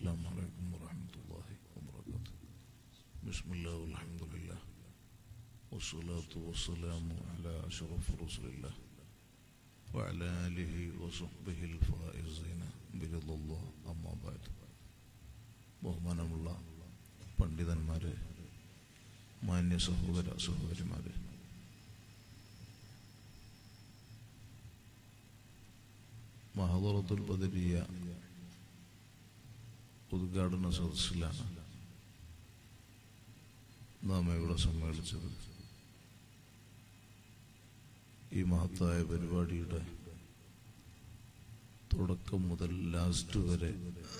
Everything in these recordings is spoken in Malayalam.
السلام عليكم ورحمة الله وبركاته. بسم الله والحمد لله والصلاة والسلام على أشرف رسول الله وعلى آله وصحبه الفائزين برضا الله. أما بعد. ബഹുമാനമുള്ള പണ്ഡിതന്മാരെ, മാന്യ സഹോദര സഹോദരിമാരെ, മഹദറത്തുൽ ബദരിയ ഉദ്ഘാടന സദസ്സിലാണ് നാം ഇവിടെ സമ്മേളിച്ചത്. ഈ മഹത്തായ പരിപാടിയുടെ തുടക്കം മുതൽ ലാസ്റ്റ് വരെ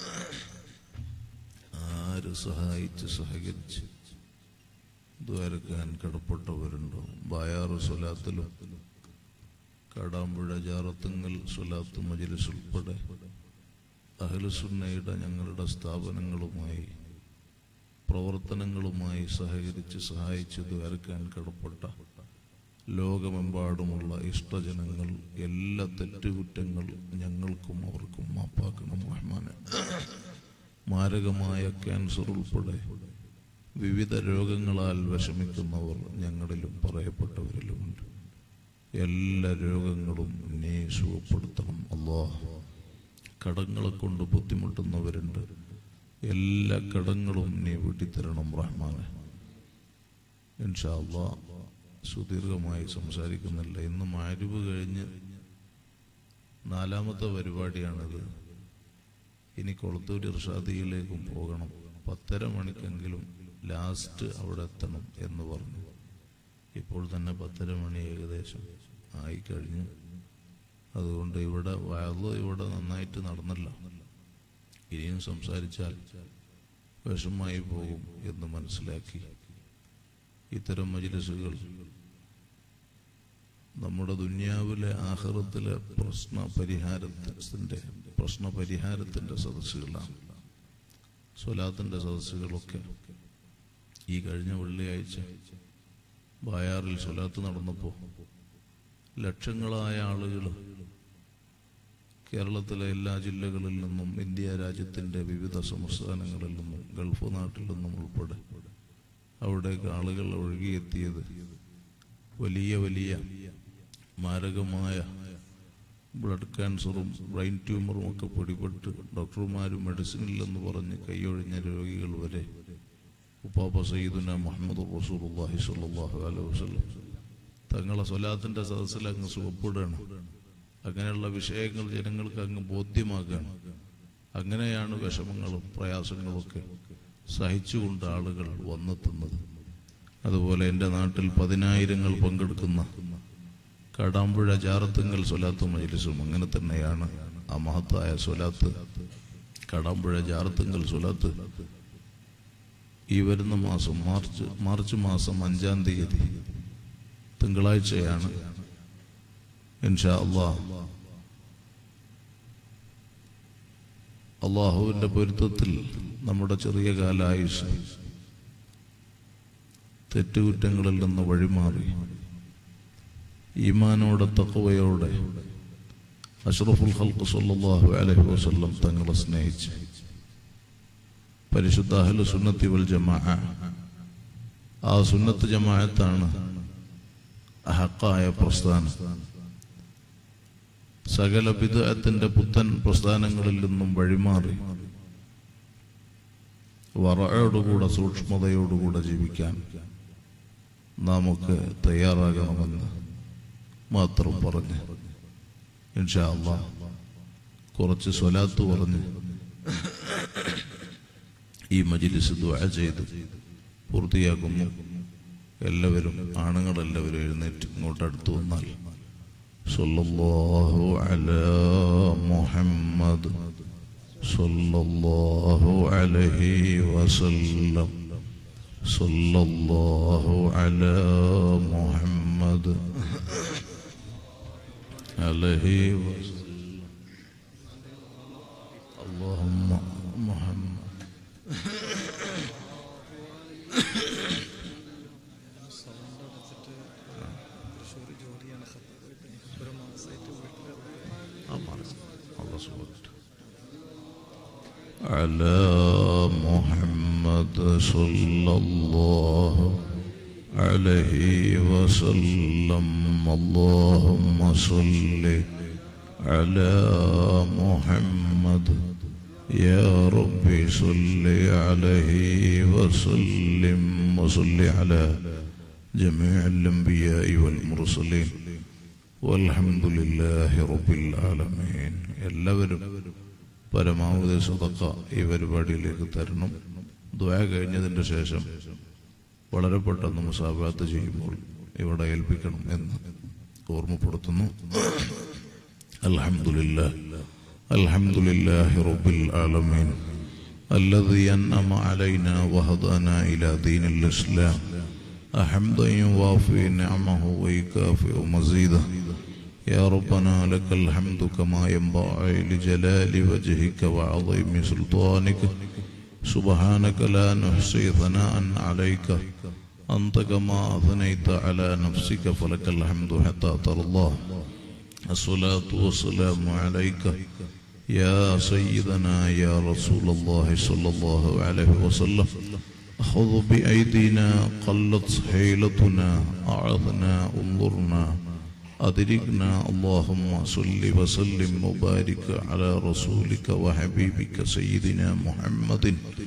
ആര് സഹായിച്ച് സഹകരിച്ച് ദ്വാരക്കാൻ കടപ്പെട്ടവരുണ്ടോ? ബായാറ് സ്വലാത്തിലും കാടാമ്പുഴ ജാറത്തുങ്കൽ സ്വലാത്ത് മജ്‌ലിസ് ഉൾപ്പെടെ അഹ്ലുസുന്നയുടെ ഞങ്ങളുടെ സ്ഥാപനങ്ങളുമായി പ്രവർത്തനങ്ങളുമായി സഹകരിച്ച് സഹായിച്ച് ദ്വാരക്കാൻ കടപ്പെട്ട ലോകമെമ്പാടുമുള്ള ഇഷ്ടജനങ്ങൾ, എല്ലാ തെറ്റുകുറ്റങ്ങൾ ഞങ്ങൾക്കും അവർക്കും മാപ്പാക്കണം റഹ്മാനെ. മാരകമായ ക്യാൻസർ ഉൾപ്പെടെ വിവിധ രോഗങ്ങളാൽ വിഷമിക്കുന്നവർ ഞങ്ങളിലും പറയപ്പെട്ടവരിലുമുണ്ട്. എല്ലാ രോഗങ്ങളും നീ സുഖപ്പെടുത്തണം അല്ലാഹ്. കടങ്ങളെ കൊണ്ട് ബുദ്ധിമുട്ടുന്നവരുണ്ട്, എല്ലാ കടങ്ങളും നീ വീട്ടിത്തരണം റഹ്മാനെ. ഇൻഷാ അല്ലാഹ് സുദീർഘമായി സംസാരിക്കുന്നില്ല. ഇന്ന് മഗ്‌രിബ് കഴിഞ്ഞ് 4ാമത്തെ പരിപാടിയാണിത്. ഇനി കൊളത്തൂർ ഇർഷാദിയിലേക്കും പോകണം. 10:30 മണിക്കെങ്കിലും ലാസ്റ്റ് അവിടെ എത്തണം എന്ന് പറഞ്ഞു. ഇപ്പോൾ തന്നെ 10:30 മണി ഏകദേശം ആയിക്കഴിഞ്ഞു. അതുകൊണ്ട് ഇവിടെ ഇവിടെ നന്നായിട്ട് നടന്നല്ല. ഇനിയും സംസാരിച്ചാൽ വിഷമായി പോകും എന്ന് മനസ്സിലാക്കി ഇത്തരം മജ്‌ലിസുകൾ നമ്മുടെ ദുനിയാവിലെ ആഖിറത്തിലെ പ്രശ്നപരിഹാരത്തിന്റെ സദസ്സുകളാണ്. സ്വലാത്തിന്റെ സദസ്സുകളൊക്കെ ഈ കഴിഞ്ഞ വെള്ളിയാഴ്ച ബായാറിൽ സ്വലാത്ത് നടന്നപ്പോൾ ലക്ഷങ്ങളായ ആളുകൾ കേരളത്തിലെ എല്ലാ ജില്ലകളിൽ നിന്നും, ഇന്ത്യ രാജ്യത്തിന്റെ വിവിധ സംസ്ഥാനങ്ങളിൽ നിന്നും, ഗൾഫ് നാട്ടിൽ നിന്നും ഉൾപ്പെടെ അവിടേക്ക് ആളുകൾ ഒഴുകിയെത്തിയത് വലിയ വലിയ മാരകമായ ബ്ലഡ് ക്യാൻസറും ബ്രെയിൻ ട്യൂമറും ഒക്കെ പിടിപെട്ട് ഡോക്ടർമാരും മെഡിസിനില്ലെന്ന് പറഞ്ഞ് കൈയൊഴിഞ്ഞ രോഗികൾ വരെ ഉപ്പാപ്പ സയ്യിദുനാ മുഹമ്മദ് റസൂലുള്ളാഹി സ്വല്ലല്ലാഹു അലൈഹി വസല്ലം തങ്ങളെ സ്വലാത്തിന്റെ സദസ്സിൽ അങ്ങ് സുഖപ്പെടുകയാണ്. അങ്ങനെയുള്ള വിഷയങ്ങൾ ജനങ്ങൾക്ക് അങ്ങ് ബോധ്യമാക്കുകയാണ്. അങ്ങനെയാണ് വിഷമങ്ങളും പ്രയാസങ്ങളുമൊക്കെ സഹിച്ചുകൊണ്ട് ആളുകൾ വന്നെത്തുന്നത്. അതുപോലെ എൻ്റെ നാട്ടിൽ 10,000 പങ്കെടുക്കുന്ന കാടാമ്പുഴ ജാറത്തുങ്കൽ സ്വലാത്ത് മജ്‌ലിസും അങ്ങനെ തന്നെയാണ്. ആ മഹത്തായ സ്വലാത്ത്, കാടാമ്പുഴ ജാറത്തുങ്കൽ സ്വലാത്ത് ഈ വരുന്ന മാസം മാർച്ച് മാസം 5-ാം തീയതി തിങ്കളാഴ്ചയാണ്. ഇൻഷാ അല്ലാഹ് അല്ലാഹുവിന്റെ പൊരുത്തത്തിൽ നമ്മുടെ ചെറിയ കാലായുസ് തെറ്റുകുറ്റങ്ങളിൽ നിന്ന് വഴിമാറി ഈമാനോടെ തഖ്വയോടെ അഷ്റഫുൽ ഖൽഖ് സ്വല്ലല്ലാഹു അലൈഹി വസല്ലം തങ്ങളെ സ്നേഹിച്ച് പരിശുദ്ധ അഹ്ലു സുന്നത്തി വൽ ജമാഅ, ആ സുന്നത്ത് ജമാഅത്താണ് ഹഖായ പ്രസ്ഥാനം. സകല ബിദ്അത്തിന്റെ പുത്തൻ പ്രസ്ഥാനങ്ങളിൽ നിന്നും വഴിമാറി വറഅയോടുകൂടെ സൂക്ഷ്മതയോടുകൂടെ ജീവിക്കാൻ നാമൊക്കെ തയ്യാറാകണമെന്ന് മാത്രം പറഞ്ഞ് ഇൻഷാ അല്ലാഹ് കുറച്ച് സ്വലാത്ത് പറഞ്ഞ് ഈ മജ്‌ലിസ് ദുആ ചെയ്ത് പൂർത്തിയാക്കുന്നു. എല്ലാവരും, ആണുങ്ങളെല്ലാവരും എഴുന്നേറ്റ് ഇങ്ങോട്ട് അടുത്ത് വന്നാൽ സല്ലല്ലാഹു അലാ മുഹമ്മദ് സല്ലല്ലാഹു അലൈഹി വസല്ലം സല്ലല്ലാഹു അലാ മുഹമ്മദ് അലൈഹി വസല്ലം അല്ലാഹുമ്മ മുഹമ്മദ് على محمد صلى الله عليه وسلم اللهم صل على محمد يا ربي صل عليه وسلم وصل على جميع الأنبياء والمرسلين والحمد لله رب العالمين. എല്ലാവരും പരമാവധി സദഖ ഈ പരിപാടിയിലേക്ക് തരണം. ദുആ കഴിഞ്ഞതിൻ്റെ ശേഷം വളരെ പെട്ടെന്ന് മുസാഫാത്ത് ചെയ്യുമ്പോൾ ഇവിടെ ഏൽപ്പിക്കണം എന്ന് ഓർമ്മപ്പെടുത്തുന്നു. അൽഹംദുലില്ലാഹ് അൽഹംദുലില്ലാഹി റബ്ബിൽ ആലമീൻ الذي أنعم علينا وهدانا إلى دين الإسلام حمدا يوافي نعمه ويكافئ مزيده. يا ربنا لك الحمد كما ينبغي لجلال وجهك وعظيم سلطانك سبحانك لا نحصي ثناء عليك أنت كما أثنيت على نفسك فلك الحمد حتى ترضى. الصلاة والسلام عليك يا سيدنا يا رسول الله صلى الله عليه وسلم. خذ بأيدينا قلت حيلتنا أعذنا انظرنا أدركنا اللهم صل وسلم وبارك على رسولك وحبيبك سيدنا محمد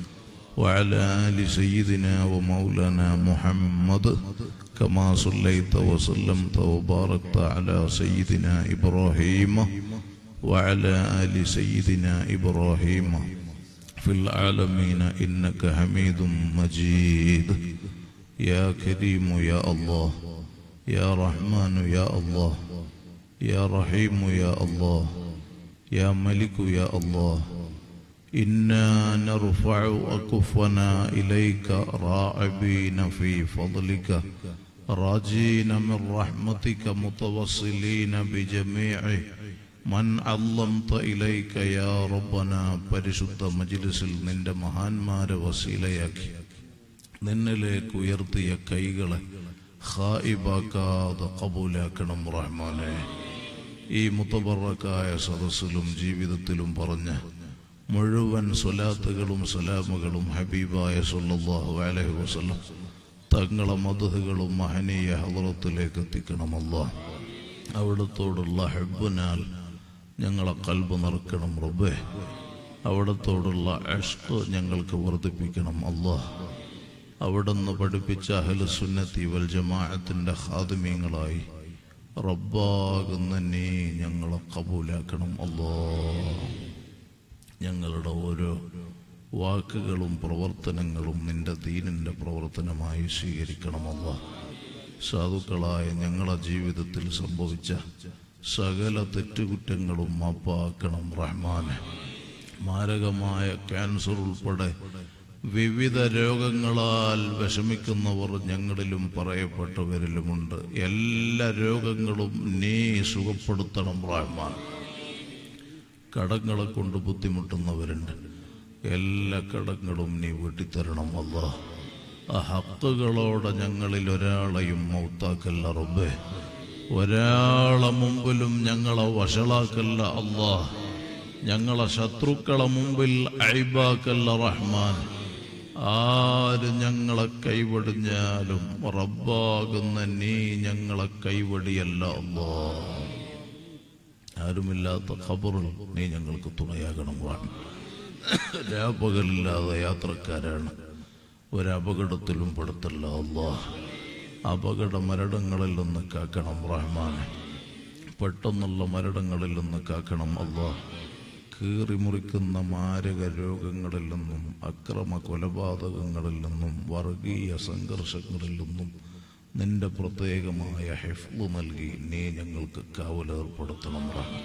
وعلى آل سيدنا ومولانا محمد كما صليت وسلمت وباركت على سيدنا إبراهيم وعلى آل سيدنا إبراهيم في العالمين إنك حميد مجيد. يا كريم يا الله يا رحمن يا الله يا رحيم يا الله يا ملك يا الله إنا نرفع أكفنا إليك راعبين في فضلك راجين من رحمتك متوصلين بجميع من علمت إليك يا ربنا. പരിശുദ്ധ മജ്ലിസിൽ നിന്റെ മഹാന്മാരെ വസീലയാക്കി നിന്നിലേക്ക് ഉയർത്തിയ കൈകളെ ഖായിബാക്കാതെ ഖബൂലാക്കണം റഹ്മാനെ. ഈ മുതബറക്കായ സദസ്സിലും ജീവിതത്തിലും പറഞ്ഞ മുഴുവൻ സ്വലാത്തുകളും സലാമുകളും ഹബീബായ സല്ലല്ലാഹു അലൈഹി വസല്ലം തങ്ങളെ മദ്ഹുകളും മഹനീയ ഹളറത്തിലേക്ക് എത്തിക്കണം അല്ലാഹ്. അവിടത്തോടുള്ള ഹബ്ബിനാൽ ഞങ്ങളെ ഖൽബ് നിറക്കണം റബ്ബേ. അവിടത്തോടുള്ള ഇഷ്ഖ് ഞങ്ങൾക്ക് വർദ്ധിപ്പിക്കണം അല്ലാഹ്. അവിടുന്ന് പഠിപ്പിച്ച അഹ്ലു സുന്നത്തി വൽ ജമാഅത്തിന്റെ ഖാദിമീങ്ങളായി റബ്ബാകുന്ന നീ ഞങ്ങളെ ഖബൂലാക്കണം അല്ലാഹ്. ഞങ്ങളുടെ ഓരോ വാക്കുകളും പ്രവർത്തനങ്ങളും നിന്റെ ദീനിന്റെ പ്രവർത്തനമായി സ്വീകരിക്കണം അല്ലാഹ്. സാധുക്കളായ ഞങ്ങളുടെ ജീവിതത്തിൽ സംഭവിച്ച സകല തെറ്റുകുറ്റങ്ങളും മാപ്പാക്കണം റഹ്മാനെ. മാരകമായ ക്യാൻസർ ഉൾപ്പെടെ വിവിധ രോഗങ്ങളാൽ വിഷമിക്കുന്നവർ ഞങ്ങളിലും പറയപ്പെട്ടവരിലുമുണ്ട്. എല്ലാ രോഗങ്ങളും നീ സുഖപ്പെടുത്തണം റഹ്മാൻ. കടങ്ങളെ കൊണ്ട് ബുദ്ധിമുട്ടുന്നവരുണ്ട്, എല്ലാ കടങ്ങളും നീ വീട്ടിത്തരണം അല്ലാഹ്. ആ ഹക്കുകളോടെ ഞങ്ങളിൽ ഒരാളെയും മൗത്താക്കല്ല റബ്ബേ. ഒരാളെ മുമ്പിലും ഞങ്ങളെ വഷളാക്കല്ല അല്ലാഹ്. ഞങ്ങളെ ശത്രുക്കളെ മുമ്പിൽ ഐബാക്കല്ല റഹ്മാൻ. ആര് ഞങ്ങളെ കൈവടിഞ്ഞാലും റബ്ബാകുന്ന നീ ഞങ്ങളെ കൈവടിയല്ല അല്ലാഹ്. ആരുമില്ലാത്ത ഖബറിൽ നീ ഞങ്ങൾക്ക് തുണയാകണം. രാപകലില്ലാതെ യാത്രക്കാരാണ്, ഒരപകടത്തിലും പെടുത്തല്ല അല്ലാഹ്. അപകട മരണങ്ങളിൽ നിന്ന് കാക്കണം റഹ്മാനെ. പെട്ടെന്നുള്ള മരണങ്ങളിൽ നിന്ന് കാക്കണം അല്ലാഹ്. കീറിമുറിക്കുന്ന മാരക രോഗങ്ങളിൽ നിന്നും അക്രമ കൊലപാതകങ്ങളിൽ നിന്നും വർഗീയ സംഘർഷങ്ങളിൽ നിന്നും നിന്റെ പ്രത്യേകമായ ഹിഫ്ള് നൽകി നീ ഞങ്ങൾക്ക് കാവലേർപ്പെടുത്തണം റഹ്മാൻ.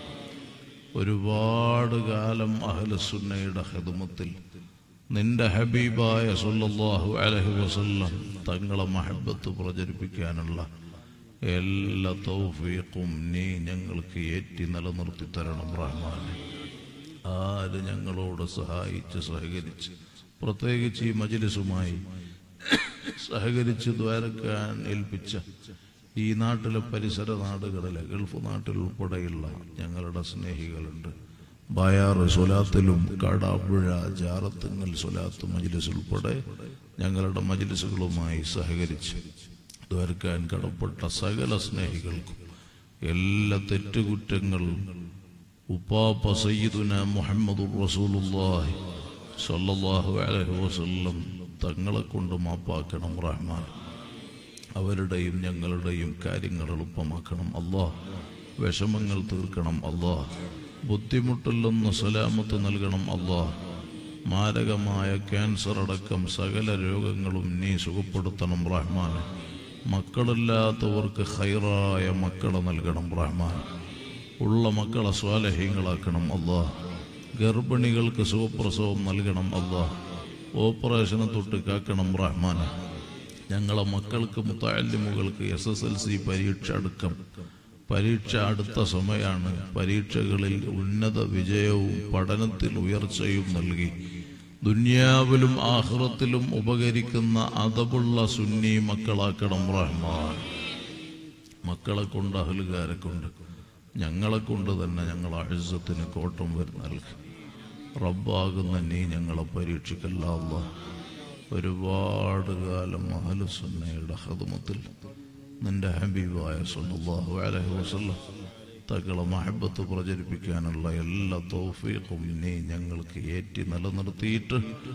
ഒരുപാട് കാലം അഹ്ലുസുന്നയുടെ ഖിദ്മത്തിൽ നിന്റെ ഹബീബായ സല്ലല്ലാഹു അലൈഹി വസല്ലം തങ്ങളെ മഹബ്ബത്ത് പ്രചരിപ്പിക്കാനുള്ള എല്ലാ തൗഫീഖും നീ ഞങ്ങൾക്ക് ഏറ്റി നിലനിർത്തി തരണം റഹ്മാനെ. ആര് ഞങ്ങളോട് സഹായിച്ച് സഹകരിച്ച്, പ്രത്യേകിച്ച് ഈ മജ്ലിസുമായി സഹകരിച്ച് ദ്വാരക്കാൻ ഏൽപ്പിച്ച ഈ നാട്ടിലെ പരിസര നാടുകളിലെ ഗൾഫ് നാട്ടിൽ ഉൾപ്പെടെയുള്ള ഞങ്ങളുടെ സ്നേഹികളുണ്ട്, ബായാറ് സ്വലാത്തിലും കാടാപ്പുഴ ജാറത്തുങ്ങൽ സ്വലാത്ത് മജ്ലിസ് ഉൾപ്പെടെ ഞങ്ങളുടെ മജ്ലിസുകളുമായി സഹകരിച്ച് ദ്വാരക്കാൻ കടപ്പെട്ട സകല സ്നേഹികൾക്കും എല്ലാ തെറ്റുകുറ്റങ്ങൾ ഉപ്പാപ്പ സയ്യിദുന മുഹമ്മദുർ റസൂലുള്ളാഹി സ്വല്ലല്ലാഹു അലൈഹി വസല്ലം തങ്ങളെ കൊണ്ട് മാപ്പാക്കണം റഹ്മാൻ. അവരുടെയും ഞങ്ങളുടെയും കാര്യങ്ങൾ എളുപ്പമാക്കണം അല്ലാഹ്. വിഷമങ്ങൾ തീർക്കണം അല്ലാഹ്. ബുദ്ധിമുട്ടിലൊന്ന് സലാമത്ത് നൽകണം അല്ലാഹ്. മാരകമായ ക്യാൻസർ അടക്കം സകല രോഗങ്ങളും നീ സുഖപ്പെടുത്തണം റഹ്മാൻ. മക്കളില്ലാത്തവർക്ക് ഖൈറായ മക്കളെ നൽകണം റഹ്മാൻ. ഉള്ള മക്കളെ സ്വാലിഹീങ്ങളാക്കണം അല്ലാഹ്. ഗർഭിണികൾക്ക് സുഖപ്രസവം നൽകണം അല്ലാഹ്. ഓപ്പറേഷനെ തൊട്ട് കാക്കണം റഹ്മാൻ. ഞങ്ങളെ മക്കൾക്ക് മുത്തഅല്ലിമുകൾക്ക് SSLC പരീക്ഷ അടക്കം പരീക്ഷ അടുത്ത സമയമാണ്. പരീക്ഷകളിൽ ഉന്നത വിജയവും പഠനത്തിൽ ഉയർച്ചയും നൽകി ദുനിയാവിലും ആഖിറത്തിലും ഉപകരിക്കുന്ന അദബുള്ള സുന്നി മക്കളാക്കണം റഹ്മാൻ. മക്കളെ കൊണ്ട് അഹ്ലുകാരെ കൊണ്ട് ഞങ്ങളെ കൊണ്ട് തന്നെ ഞങ്ങൾ ഇസ്സത്തിന് കോട്ടം നൽകി. റബ്ബാകുന്ന നീ ഞങ്ങളെ പരീക്ഷിക്കല്ല അല്ലാഹ്. ഒരുപാട് കാലം അഹ്ലുസുന്നയുടെ ഖിദ്മത്തിൽ നിന്റെ ഹബീബായ സല്ലല്ലാഹു അലൈഹി വസല്ലം തങ്ങളെ മഹബത്ത് പ്രചരിപ്പിക്കാനുള്ള എല്ലാ തൗഫീഖും നീ ഞങ്ങൾക്ക് ഏറ്റി നിലനിർത്തിയിട്ട്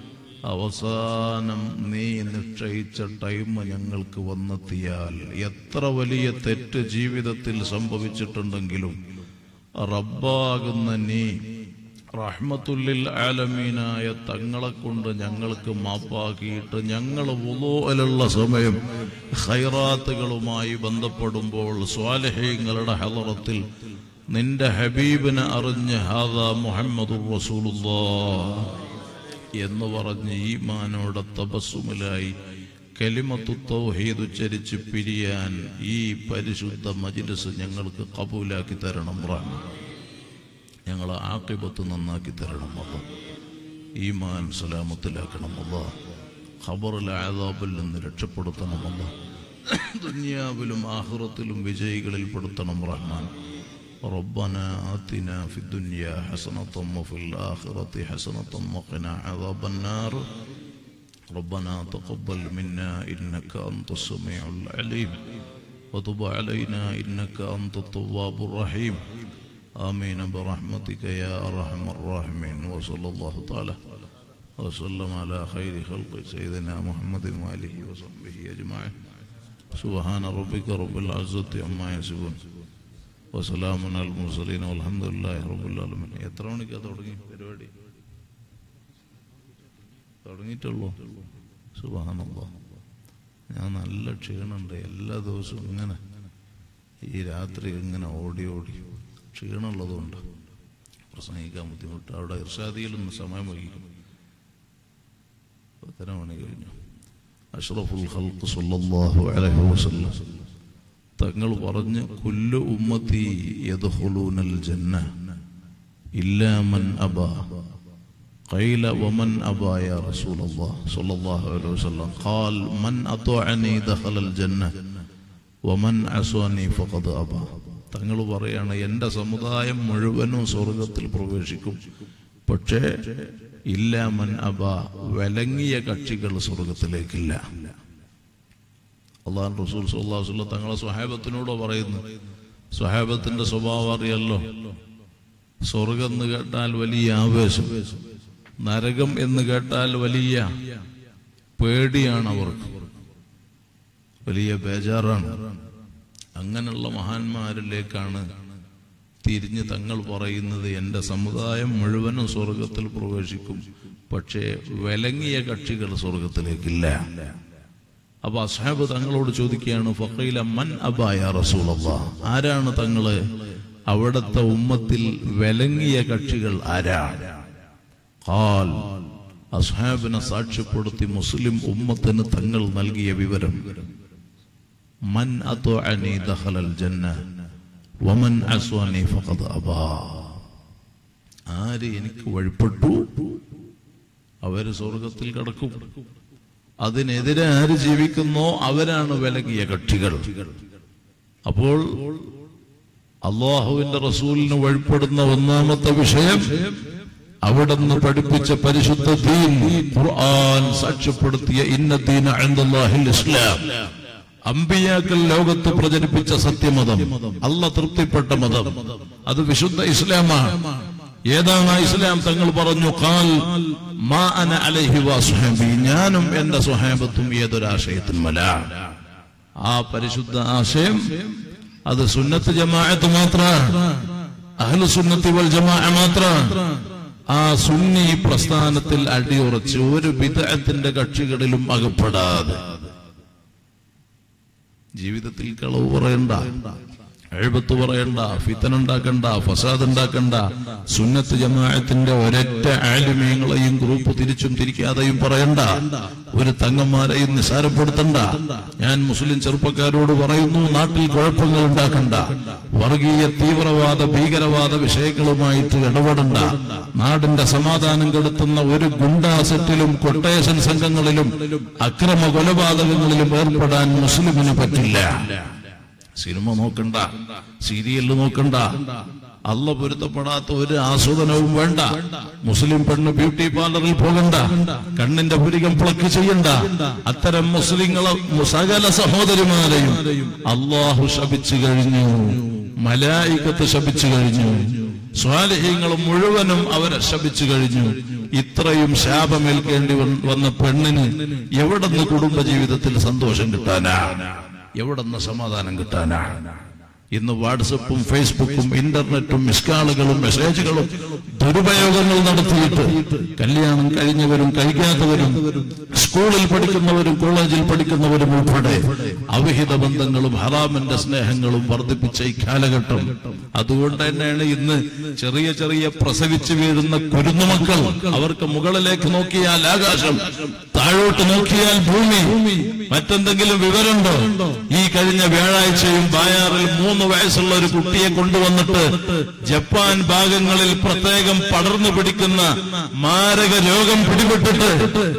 അവസാനം നീ നിശ്ചയിച്ച ടൈം ഞങ്ങൾക്ക് വന്നെത്തിയാൽ എത്ര വലിയ തെറ്റ് ജീവിതത്തിൽ സംഭവിച്ചിട്ടുണ്ടെങ്കിലും റബ്ബാകുന്ന നീ റഹ്മത്തുല്ലിൽ ആലമീനായ തങ്ങളെ കൊണ്ട് ഞങ്ങൾക്ക് മാപ്പാക്കിയിട്ട് ഞങ്ങൾ വുളൂഅലുള്ള സമയം ഖൈറാത്തുകളുമായി ബന്ധപ്പെടുമ്പോൾ സ്വാലിഹീങ്ങളുടെ ഹളറത്തിൽ നിന്റെ ഹബീബിനെ അറിഞ്ഞ് ഹാദാ മുഹമ്മദുർ റസൂലുള്ളാഹ് എന്ന് പറഞ്ഞ് ഈമാനോടെ തബസ്സുമിലായി കലിമത്തു തൗഹീദ് ഉച്ചരിച്ച് പിരിയാൻ ഈ പരിശുദ്ധ മജ്ലിസ് ഞങ്ങൾക്ക് ഖബൂലാക്കി തരണം റഹ്മാൻ. ഞങ്ങളെ ആഖിബത്ത് നന്നാക്കി തരണം അല്ലാഹ്. ഈമാൻ സലാമത്തിലാക്കണം അല്ലാഹ്. ഖബറിലെ അദാബിൽ നിന്ന് രക്ഷപ്പെടുത്തണം അല്ലാഹ്. ദുനിയാവിലും ആഖിറത്തിലും വിജയികളിൽ പെടുത്തണം റഹ്മാൻ. റബ്ബനാ ആതിനാ ഫിദ്ദുനിയാ ഹസനതൻ വഫിൽ ആഖിറതി ഹസനതൻ വഖിനാ അദാബന്നാർ. റബ്ബനാ തഖബ്ബൽ മിന്നാ ഇന്നക അൻതസ് സമീഉൽ അലീം വതുബ് അലൈനാ ഇന്നക അൻതത് തവ്വാബുർ റഹീം. آمين برحمتك يا أرحم الراحمين. وصلى الله تعالى وسلم على خير خلق سيدنا محمد وآله وصحبه أجمعين. سبحان ربك رب العزة عما يصفون وسلام على المرسلين والحمد لله رب العالمين. എത്ര മണിക്കാ തുടങ്ങി പരിപാടി? തുടങ്ങിയിട്ടുള്ളൂ. സുബ്ഹാനല്ലാഹ്. ഞാൻ നല്ല ക്ഷീണമുണ്ട്. എല്ലാ ദിവസവും ഇങ്ങനെ ഈ രാത്രി ഇങ്ങനെ ഓടി ക്ഷീണമുള്ളതുകൊണ്ട് പ്രസംഗിക്കാൻ ബുദ്ധിമുട്ട്. അവിടെ ഇർഷാദിയിലൊന്ന് സമയം വൈകിക്കും. 10 മണി കഴിഞ്ഞു. അഷ്റഫുൽ ഖൽഖ് സല്ലല്ലാഹു അലൈഹി വസല്ലം തങ്ങൾ പറഞ്ഞു, കുല്ലു ഉമ്മത്തി യദ്ഖുലൂനൽ ജന്ന ഇല്ലാ മൻ അബാ. ഖീല വമൻ അബാ യാ റസൂലല്ലാഹ് സല്ലല്ലാഹു അലൈഹി വസല്ലം? ഖാൽ മൻ അത്വഅനി ദഖലൽ ജന്ന വമൻ അസ്വനി ഫഖദ് അബാ. തങ്ങൾ പറയാണ്, എൻ്റെ സമുദായം മുഴുവനും സ്വർഗത്തിൽ പ്രവേശിക്കും, പക്ഷേ ഇല്ലാ മൻ അബാ, വിലങ്ങിയ കക്ഷികൾ സ്വർഗത്തിലേക്കില്ല. അല്ലാഹു റസൂൽ സല്ലല്ലാഹു അലൈഹി വസല്ലം തങ്ങളെ സ്വഹാബത്തിനോട് പറയുന്നു. സ്വഹാബത്തിന്റെ സ്വഭാവം അറിയല്ലോ. സ്വർഗം എന്ന് കേട്ടാൽ വലിയ ആവേശം, നരകം എന്ന് കേട്ടാൽ വലിയ പേടിയാണ് അവർക്ക്, വലിയ ബേജാറാണ്. അങ്ങനെയുള്ള മഹാന്മാരിലേക്കാണ് തിരിഞ്ഞ് തങ്ങൾ പറയുന്നത്, എൻ്റെ സമുദായം മുഴുവനും സ്വർഗത്തിൽ പ്രവേശിക്കും, പക്ഷേ വിലങ്ങിയ കക്ഷികൾ സ്വർഗത്തിലേക്കില്ല. അപ്പൊ അസ്ഹാബ് തങ്ങളോട് ചോദിക്കുകയാണ്, ഫഖീല മൻ അബാ യാ റസൂലല്ലാഹ്? ആരാണ് തങ്ങള് അവിടുത്തെ ഉമ്മത്തിൽ വിലങ്ങിയ കക്ഷികൾ ആരാണ്? ഖാൽ, അസ്ഹാബിനെ സാക്ഷ്യപ്പെടുത്തി മുസ്ലിം ഉമ്മത്തിന് തങ്ങൾ നൽകിയ വിവരം, മൻ അത്വഅനി ദഖലൽ ജന്ന വമൻ അസ്വനി ഫഖദ് അബാ. ആര് എനിക്ക് വഴിപ്പെട്ടു അവര് സ്വർഗത്തിൽ കടക്കും, അതിനെതിരെ ആര് ജീവിക്കുന്നോ അവരാണ് വിലങ്ങിയ കക്ഷികൾ. അപ്പോൾ അള്ളാഹുവിന്റെ റസൂലിന് വഴിപ്പെടുന്ന ഒന്നാമത്തെ വിഷയം അവിടുന്ന് പഠിപ്പിച്ച പരിശുദ്ധ ദീൻ ഖുർആൻ സാക്ഷ്യപ്പെടുത്തിയ ഇന്നദ്ദീന ഇൻദല്ലാഹിൽ ഇസ്ലാം. അമ്പിയാക്കൾ ലോകത്ത് പ്രചരിപ്പിച്ച സത്യമതം, അല്ലാഹ് തൃപ്തിപ്പെട്ട മതം, അത് വിശുദ്ധ ഇസ്ലാമാണ്. ഏതാണ് ഇസ്ലാം? തങ്ങൾ പറഞ്ഞു, ഖാൽ മാ അന അലൈഹി വസ്ഹബി, ഞാനും എന്റെ സ്വഹാബത്തും ഏതൊരാശയത്തിന്മലാണ്. ആ പരിശുദ്ധ ആശയം അത് സുന്നത്ത് ജമാഅത്ത് മാത്രമാണ്, അഹ്ലു സുന്നത്തി വൽ ജമാഅ മാത്രമാണ്. ആ സുന്നി പ്രസ്ഥാനത്തിൽ അടിയുറച്ച് ഒരു ബിദ്അത്തിന്റെ കക്ഷികളിലും അകപ്പെടാതെ ജീവിതത്തിൽ കളവ് പറയണ്ട, എഴുപത്ത് പറയണ്ട, ഫിത്തന ഉണ്ടാക്കണ്ട, ഫസാദ് ഉണ്ടാക്കണ്ട. സുന്നത്ത് ജമാഅത്തിന്റെ ഒരൊറ്റ ആലിമീങ്ങളെയും ഗ്രൂപ്പ് തിരിച്ചും തിരിക്കാതെയും പറയണ്ട, ഒരു തങ്ങന്മാരെയും നിസാരപ്പെടുത്തണ്ട. ഞാൻ മുസ്ലിം ചെറുപ്പക്കാരോട് പറയുന്നു, നാട്ടിൽ കുഴപ്പങ്ങൾ ഉണ്ടാക്കണ്ട, വർഗീയ തീവ്രവാദ ഭീകരവാദ വിഷയങ്ങളുമായിട്ട് ഇടപെടണ്ട. നാടിന്റെ സമാധാനം കെടുത്തുന്ന ഒരു ഗുണ്ടാ സെറ്റിലും കൊട്ടേഷൻ സംഘങ്ങളിലും അക്രമ കൊലപാതകങ്ങളിലും ഏർപ്പെടാൻ മുസ്ലിമിന് പറ്റില്ല. സിനിമ നോക്കണ്ട, സീരിയല് നോക്കണ്ട, അള്ള പൊരുത്തപ്പെടാത്ത ഒരു ആസ്വാദനവും വേണ്ട. മുസ്ലിം പെണ്ണ് ബ്യൂട്ടി പാർലറിൽ പോകണ്ട, കണ്ണിന്റെ പുരികം പ്ലക്ക് ചെയ്യണ്ട. അത്തരം മുസ്ലിങ്ങളെ സകല സഹോദരിമാരെയും അള്ളാഹു ശപിച്ചു കഴിഞ്ഞു, മലായികത്ത് ശപിച്ചു കഴിഞ്ഞു, സ്വാലിഹീങ്ങൾ മുഴുവനും അവരെ ശപിച്ചു കഴിഞ്ഞു. ഇത്രയും ശാപമേൽക്കേണ്ടി വന്ന പെണ്ണിന് എവിടുന്ന് കുടുംബജീവിതത്തിൽ സന്തോഷം കിട്ടാനാ? എവിടുന്ന് സമാധാനം കിട്ടാനാ? ഇന്ന് വാട്സപ്പും ഫേസ്ബുക്കും ഇന്റർനെറ്റും മിസ്കാളുകളും മെസ്സേജുകളും ദുരുപയോഗങ്ങൾ നടത്തിയിട്ട് കല്യാണം കഴിഞ്ഞവരും കഴിക്കാത്തവരും സ്കൂളിൽ പഠിക്കുന്നവരും കോളേജിൽ പഠിക്കുന്നവരും ഉൾപ്പെടെ അവിഹിത ബന്ധങ്ങളും ഹറാമിന്റെ സ്നേഹങ്ങളും വർദ്ധിപ്പിച്ച ഈ കാലഘട്ടം. അതുകൊണ്ട് തന്നെയാണ് ഇന്ന് ചെറിയ ചെറിയ പ്രസവിച്ചു വീഴുന്ന കുരുന്നുമക്കൾ, അവർക്ക് മുകളിലേക്ക് നോക്കിയാൽ ആകാശം, താഴോട്ട് നോക്കിയാൽ ഭൂമി. മറ്റെന്തെങ്കിലും വിവരമുണ്ടോ? ഈ കഴിഞ്ഞ വ്യാഴാഴ്ചയും ബായാറിൽ 3 വയസ്സുള്ള ഒരു കുട്ടിയെ കൊണ്ടുവന്നിട്ട് ജപ്പാൻ ഭാഗങ്ങളിൽ പ്രത്യേകം പടർന്നു പിടിക്കുന്ന മാരക രോഗം പിടിപെട്ടിട്ട്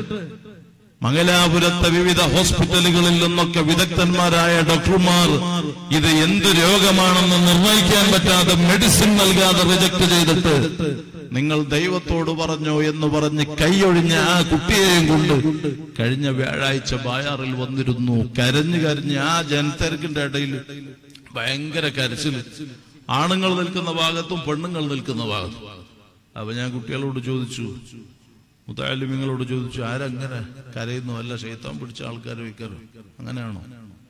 മംഗലാപുരത്തെ വിവിധ ഹോസ്പിറ്റലുകളിൽ നിന്നൊക്കെ വിദഗ്ധന്മാരായ ഡോക്ടർമാർ ഇത് എന്ത് രോഗമാണെന്ന് നിർണ്ണയിക്കാൻ പറ്റാതെ മെഡിസിൻ നൽകാതെ റിജക്ട് ചെയ്തിട്ട് നിങ്ങൾ ദൈവത്തോട് പറഞ്ഞോ എന്ന് പറഞ്ഞ് കൈയൊഴിഞ്ഞ ആ കുട്ടിയെയും കൊണ്ട് കഴിഞ്ഞ വ്യാഴാഴ്ച ബായാറിൽ വന്നിരുന്നു. കരഞ്ഞു കരഞ്ഞ് ആ ജനത്തിരക്കിന്റെ ഇടയിൽ ഭയങ്കര കരച്ചില്, ആണുങ്ങൾ നിൽക്കുന്ന ഭാഗത്തും പെണ്ണുങ്ങൾ നിൽക്കുന്ന ഭാഗത്തും. അപ്പൊ ഞാൻ കുട്ടികളോട് ചോദിച്ചു, മുതഅല്ലിമീങ്ങളോട് ചോദിച്ചു, ആരങ്ങനെ കരയുന്നു? അല്ല ശൈത്താൻ പിടിച്ച ആൾക്കാർ വയ്ക്കാറ്, അങ്ങനെയാണോ?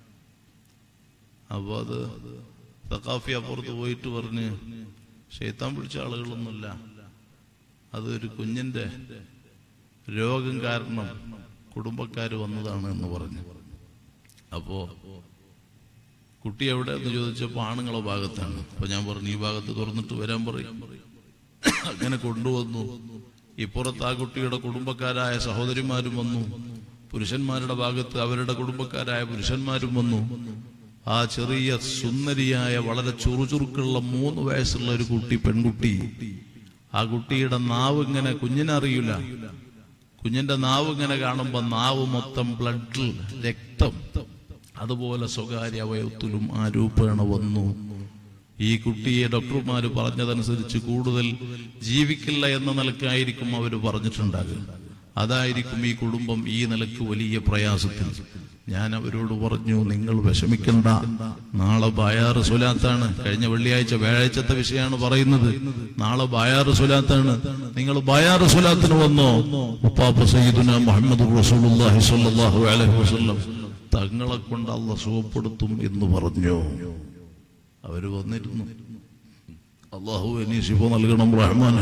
അപ്പൊ അത് സഖാഫി അപ്പുറത്ത് പോയിട്ട് പറഞ്ഞ്, ശൈത്താൻ പിടിച്ച ആളുകളൊന്നുമില്ല, അത് ഒരു കുഞ്ഞിന്റെ രോഗം കാരണം കുടുംബക്കാര് വന്നതാണ് എന്ന് പറഞ്ഞു. അപ്പോ കുട്ടി എവിടെ എന്ന് ചോദിച്ചപ്പോ ആണുങ്ങളെ ഭാഗത്താണ്. അപ്പൊ ഞാൻ പറഞ്ഞു, ഈ ഭാഗത്ത് തുറന്നിട്ട് വരാൻ പറയും. അങ്ങനെ കൊണ്ടുവന്നു. ഇപ്പുറത്ത് ആ കുട്ടിയുടെ കുടുംബക്കാരായ സഹോദരിമാരും വന്നു, പുരുഷന്മാരുടെ ഭാഗത്ത് അവരുടെ കുടുംബക്കാരായ പുരുഷന്മാരും വന്നു. ആ ചെറിയ സുന്ദരിയായ വളരെ ചുറുചുറുക്കുള്ള 3 വയസ്സുള്ള ഒരു കുട്ടി, പെൺകുട്ടി, ആ കുട്ടിയുടെ നാവ് ഇങ്ങനെ, കുഞ്ഞിനറിയില്ല, കുഞ്ഞിന്റെ നാവ് ഇങ്ങനെ കാണുമ്പോ നാവ് മൊത്തം ബ്ലഡ്, രക്തം, അതുപോലെ സ്വകാര്യ അവയവത്തിലും ആ രൂപേണ വന്നു. ഈ കുട്ടിയെ ഡോക്ടർമാര് പറഞ്ഞതനുസരിച്ച് കൂടുതൽ ജീവിക്കില്ല എന്ന നിലക്കായിരിക്കും അവര് പറഞ്ഞിട്ടുണ്ടാകുക. അതായിരിക്കും ഈ കുടുംബം ഈ നിലക്ക് വലിയ പ്രയാസത്തിൽ. ഞാൻ അവരോട് പറഞ്ഞു, നിങ്ങൾ വിഷമിക്കണ്ട, നാളെ ബായാറ് സ്വലാത്താണ്. കഴിഞ്ഞ വെള്ളിയാഴ്ച വ്യാഴാഴ്ചത്തെ വിഷയമാണ് പറയുന്നത്. നാളെ ബായാറ് സ്വലാത്താണ്, നിങ്ങൾ ബായാറ് സ്വലാത്തിന് വന്നോ? ഉപ്പാപ്പ സയ്യിദുനാ മുഹമ്മദ് റസൂലുള്ളാഹി സ്വല്ലല്ലാഹു അലൈഹി വസല്ലം തങ്ങളെ കൊണ്ട് അല്ലാഹ് സുഖപ്പെടുത്തും എന്ന് പറഞ്ഞു. അവര് വന്നിരുന്നു. അല്ലാഹു നീ ശിഫ നൽകണം റഹ്മാനെ.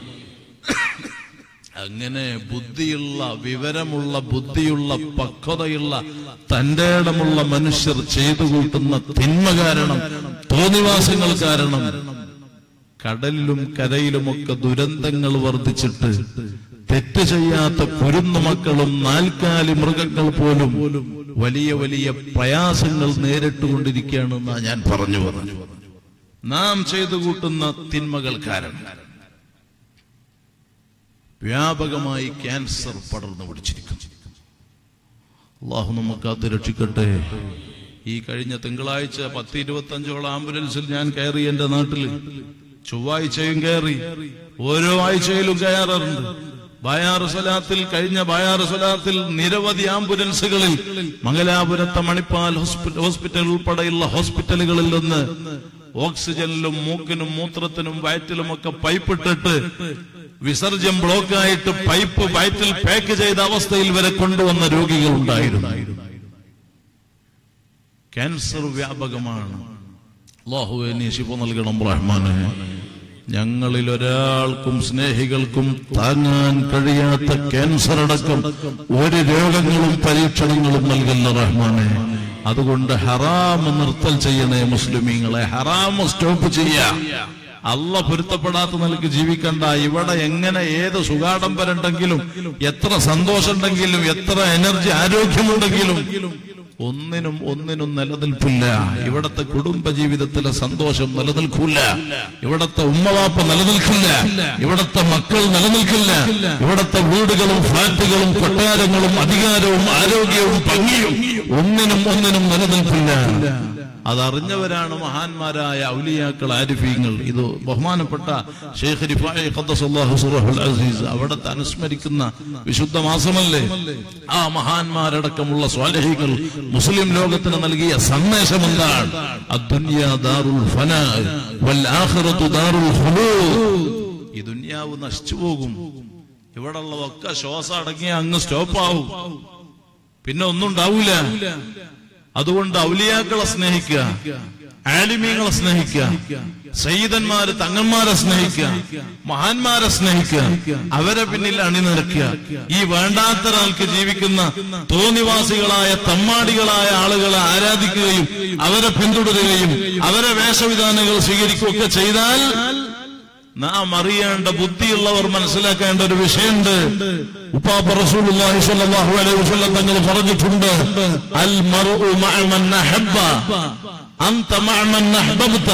അങ്ങനെ ബുദ്ധിയുള്ള, വിവരമുള്ള, ബുദ്ധിയുള്ള, പക്വതയുള്ള, തന്റെ ഇടമുള്ള മനുഷ്യർ ചെയ്തു കൂട്ടുന്ന തിന്മ കാരണം, തോന്നിവാസങ്ങൾ കാരണം കടലിലും കരയിലുമൊക്കെ ദുരന്തങ്ങൾ വർദ്ധിച്ചിട്ട് തെറ്റ് ചെയ്യാത്ത കുരുന്നു മക്കളും 4 മൃഗങ്ങൾ പോലും വലിയ വലിയ പ്രയാസങ്ങൾ നേരിട്ടുകൊണ്ടിരിക്കുകയാണെന്നാ ഞാൻ പറഞ്ഞു. നാം ചെയ്തു കൂട്ടുന്ന തിന്മകൾ കാരണം വ്യാപകമായി ക്യാൻസർ പടർന്നു പിടിച്ചിരിക്കുന്നു. അല്ലാഹു നമുക്ക് അത് രക്ഷിക്കട്ടെ. ഈ കഴിഞ്ഞ തിങ്കളാഴ്ച 10-25 ആംബുലൻസിൽ ഞാൻ കയറി എന്റെ നാട്ടില്. ചൊവ്വാഴ്ചയും കയറി, ഓരോ ആഴ്ചയിലും കയറാറുണ്ട്. കഴിഞ്ഞ ബായാറ് സ്വലാത്തിൽ നിരവധി ആംബുലൻസുകളിൽ മംഗലാപുരത്തെ മണിപ്പാൽ ഹോസ്പിറ്റൽ ഉൾപ്പെടെയുള്ള ഹോസ്പിറ്റലുകളിൽ നിന്ന് ഓക്സിജനിലും മൂക്കിനും മൂത്രത്തിനും വയറ്റിലുമൊക്കെ പൈപ്പിട്ടിട്ട് വിസർജ്യം ബ്ലോക്കായിട്ട് പൈപ്പ് വയറ്റിൽ പാക്ക് ചെയ്ത അവസ്ഥയിൽ വരെ കൊണ്ടുവന്ന രോഗികൾ ഉണ്ടായിരുന്നു. ക്യാൻസർ വ്യാപകമാണ്. അല്ലാഹുവേ നീ ശിഫ നൽകണം റഹ്മാനേ. ഞങ്ങളിൽ ഒരാൾക്കും സ്നേഹികൾക്കും താങ്ങാൻ കഴിയാത്ത ക്യാൻസർ അടക്കം ഒരു രോഗങ്ങളും പരീക്ഷണങ്ങളും നൽകല്ല റഹ്മാനെ. അതുകൊണ്ട് ഹറാം നിർത്തൽ ചെയ്യണേ മുസ്ലിമീങ്ങളെ. ഹറാം സ്റ്റോപ്പ് ചെയ്യാ. അള്ള പൊരുത്തപ്പെടാത്ത നിലക്ക് ജീവിക്കണ്ട. ഇവിടെ എങ്ങനെ ഏത് സുഖാഡംബരുണ്ടെങ്കിലും, എത്ര സന്തോഷം ഉണ്ടെങ്കിലും, എത്ര എനർജി ആരോഗ്യമുണ്ടെങ്കിലും ഒന്നിനും നിലനിൽപ്പില്ല. ഇവിടത്തെ കുടുംബ ജീവിതത്തിലെ സന്തോഷം നിലനിൽക്കില്ല. ഇവിടത്തെ ഉമ്മവാപ്പ നിലനിൽക്കില്ല. ഇവിടത്തെ മക്കൾ നിലനിൽക്കില്ല. ഇവിടത്തെ വീടുകളും ഫ്ലാറ്റുകളും കൊട്ടാരങ്ങളും അധികാരവും ആരോഗ്യവും ഭംഗിയും ഒന്നിനും നിലനിൽക്കില്ല. അതറിഞ്ഞവരാണ് മഹാന്മാരായ ഔലിയാക്കൾ, ആരിഫീങ്ങൾ. ഇത് ബഹുമാനപ്പെട്ട ശൈഖ് റിഫായി ഖദ്ദസല്ലാഹു സിറഹുൽ അസീസ് അവിടത്തെ അനുസ്മരിക്കുന്ന വിശുദ്ധ മാസമല്ലേ. ആ മഹാന്മാരടക്കമുള്ള സ്വാലിഹീങ്ങൾ മുസ്ലിം ലോകത്തിന് നൽകിയ സന്ദേശം എന്താണ്? അദ്ദുനിയാ ദാറുൽ ഫനാ വൽ ആഖിറതു ദാറുൽ ഖുലൂദ്. ഈ ദുനിയാവ് നശിച്ചു പോകും. ഇവിടെ ഉള്ളതൊക്കെ ശ്വാസം അടങ്ങിയ അങ്ങ് സ്റ്റോപ്പാവും. പിന്നെ ഒന്നും ഉണ്ടാവൂല. അതുകൊണ്ട് ഔലിയാക്കളെ സ്നേഹിക്കുക, ആലിമീങ്ങളെ സ്നേഹിക്കുക, സയ്യിദന്മാര് തങ്ങന്മാരെ സ്നേഹിക്കുക, മഹാന്മാരെ സ്നേഹിക്കുക, അവരെ പിന്നിൽ അണിനിരക്കുക. ഈ വേണ്ടാത്തൊരാൾക്ക് ജീവിക്കുന്ന തോന്നിവാസികളായ തമ്മാടികളായ ആളുകളെ ആരാധിക്കുകയും അവരെ പിന്തുടരുകയും അവരെ വേഷവിധാനങ്ങൾ സ്വീകരിക്കുകയൊക്കെ ചെയ്താൽ നാം അറിയേണ്ട, ബുദ്ധിയുള്ളവർ മനസ്സിലാക്കേണ്ട ഒരു വിഷയമുണ്ട്. ഉപ്പാപ്പ റസൂലുള്ളാഹി സ്വല്ലല്ലാഹു അലൈഹി വസല്ലം തങ്ങൾ പറഞ്ഞിട്ടുണ്ട്, അൽ മർഉ മഅ മൻ അഹബ്ബ അൻത മഅ മൻ അഹ്ബബ്ത.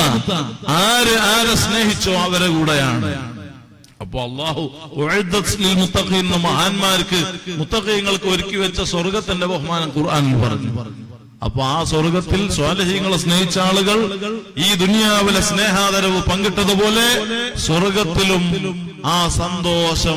ആരെ സ്നേഹിച്ചോ അവരെ കൂടെയാണ്. അപ്പൊ അല്ലാഹു ഉഇദ്ദത് ലിൽ മുത്തഖീൻ, മഹാന്മാർക്ക് മുത്തഖീങ്ങൾക്ക് ഒരുക്കി വെച്ച സ്വർഗ്ഗത്തിന്റെ ബഹുമാനം ഖുർആനിൽ പറഞ്ഞു. അപ്പൊ ആ സ്വർഗത്തിൽ സ്വാലിഹീങ്ങളെ സ്നേഹിച്ച ആളുകൾ ഈ ദുനിയാവിലെ സ്നേഹാദരവ് പങ്കിട്ടതുപോലെ സ്വർഗത്തിലും ആ സന്തോഷം,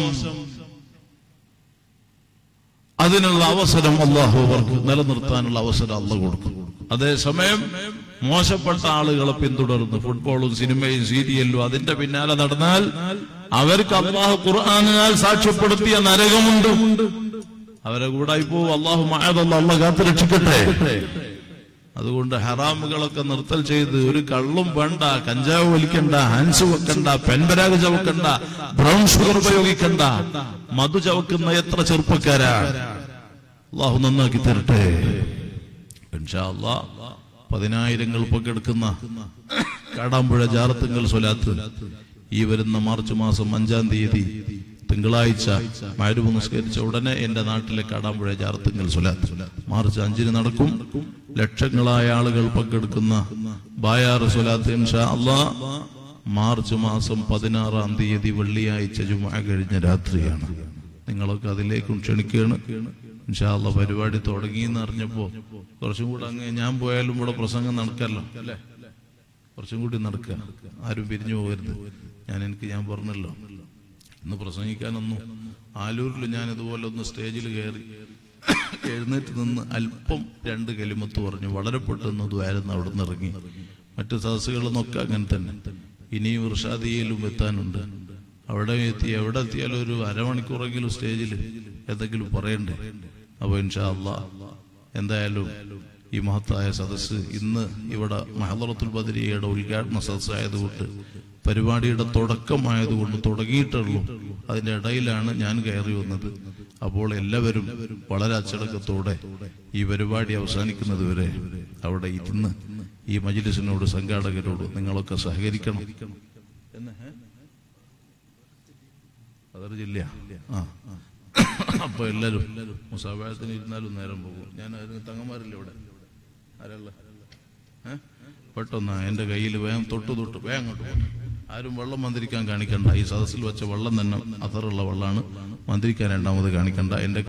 അതിനുള്ള അവസരം അല്ലാഹു അവർക്ക് നിലനിർത്താനുള്ള അവസരം അല്ലാഹു കൊടുക്കും. അതേസമയം മോശപ്പെട്ട ആളുകളെ പിന്തുടർന്ന് ഫുട്ബോളും സിനിമയും സീരിയലും അതിന്റെ പിന്നാലെ നടന്നാൽ അവർക്ക് അല്ലാഹു ഖുർആനിനാൽ സാക്ഷ്യപ്പെടുത്തിയ നരകമുണ്ട്. അവരെ കൂടായി പോവും. അല്ലാഹു മഅദല്ലാഹ്, അല്ലാഹു കാത്തു രക്ഷിക്കട്ടെ. അതുകൊണ്ട് ഹറാമുകളൊക്കെ നിർത്തൽ ചെയ്ത് ഒരു കള്ളും വേണ്ട, കഞ്ചാവ് വലിക്കണ്ട, ഹാൻസ് വെക്കണ്ട, പെൻപരാഗ് ചവക്കണ്ട, ബ്രൗൺ ഷുഗർ ഉപയോഗിക്കണ്ട. മധു ചവക്കുന്ന എത്ര ചെറുപ്പക്കാരാ. അല്ലാഹു നന്നാക്കി തരട്ടെ. ഇൻഷാ അല്ലാഹ് 10,000 പങ്കെടുക്കുന്ന കാടാമ്പുഴ ജാറത്തുങ്കൽ സ്വലാത്ത് ഈ വരുന്ന മാർച്ച് മാസം 5-ാം തീയതി തിങ്കളാഴ്ച മഗ്‌രിബ് നിസ്കരിച്ച ഉടനെ എന്റെ നാട്ടിലെ കാടാമ്പുഴ ജാറത്തുങ്കൽ സ്വലാത്ത് മാർച്ച് 5-ന് നടക്കും. ലക്ഷങ്ങളായ ആളുകൾ പങ്കെടുക്കുന്ന ബായാറ് സ്വലാത്ത് ഇൻഷാ അല്ലാഹ് മാർച്ച് മാസം 16-ാം തീയതി വെള്ളിയാഴ്ച ജുമുഅ കഴിഞ്ഞ രാത്രിയാണ്. നിങ്ങളൊക്കെ അതിലേക്കും ക്ഷണിക്കുകയാണ്. ഇൻഷാ അല്ലാഹ് പരിപാടി തുടങ്ങിയെന്ന് അറിഞ്ഞപ്പോ കുറച്ചും കൂടെ അങ്ങ് ഞാൻ പോയാലും ഇവിടെ പ്രസംഗം നടക്കല്ലോ അല്ലെ, കുറച്ചും കൂടി നടക്കുക. ആരും പിരിഞ്ഞു പോകരുത്. ഞാൻ പറഞ്ഞല്ലോ, ഇന്ന് പ്രസംഗിക്കാനൊന്നും ആലൂരിൽ ഞാൻ ഇതുപോലെ ഒന്ന് സ്റ്റേജിൽ കയറി എഴുന്നേറ്റ് നിന്ന് അല്പം 2 കലിമത്ത് പറഞ്ഞു. വളരെ പെട്ടെന്ന് ദ്വാരുന്ന് അവിടെ നിന്ന് ഇറങ്ങി. മറ്റു സദസ്സുകളിൽ നിന്നൊക്കെ അങ്ങനെ തന്നെ. ഇനിയും ഇർഷാദിയയിലും എത്താനുണ്ട്. അവിടെ എത്തിയാലും ഒരു അരമണിക്കൂറെങ്കിലും സ്റ്റേജിൽ എന്തെങ്കിലും പറയണ്ടേ. അപ്പൊ ഇൻഷാ അല്ലാഹ് എന്തായാലും ഈ മഹത്തായ സദസ്സ് ഇന്ന് ഇവിടെ മഹദറത്തുൽ ബദരിയയുടെ ഉദ്ഘാടന സദസ്സായതുകൊണ്ട്, പരിപാടിയുടെ തുടക്കമായതുകൊണ്ട് തുടങ്ങിയിട്ടുള്ളൂ. അതിന്റെ ഇടയിലാണ് ഞാൻ കയറി വന്നത്. അപ്പോൾ എല്ലാവരും വളരെ അച്ചടക്കത്തോടെ ഈ പരിപാടി അവസാനിക്കുന്നത് വരെ അവിടെ ഇരുന്ന് ഈ മജ്‌ലിസിനോട്, സംഘാടകരോട് നിങ്ങളൊക്കെ സഹകരിക്കണം. അതൊരു ജില്ല അപ്പൊ എല്ലാരും മുസാഫഹത്തിന് ഇരുന്നാലും നേരം പോകും. ഞാൻ തങ്ങന്മാരില്ല ഇവിടെ ആരല്ല പെട്ടെന്നാ എന്റെ കയ്യിൽ വേഗം തൊട്ട് വേഗം അങ്ങോട്ട് പോകും. ആരും വെള്ളം മന്ത്രിക്കാൻ കാണിക്കണ്ട. ഈ സദസ്സിൽ വെച്ച വെള്ളം തന്നെ അഥറുള്ള വെള്ളമാണ്. മന്ത്രിക്കാൻ രണ്ടാമത് കാണിക്കണ്ട. എന്റെ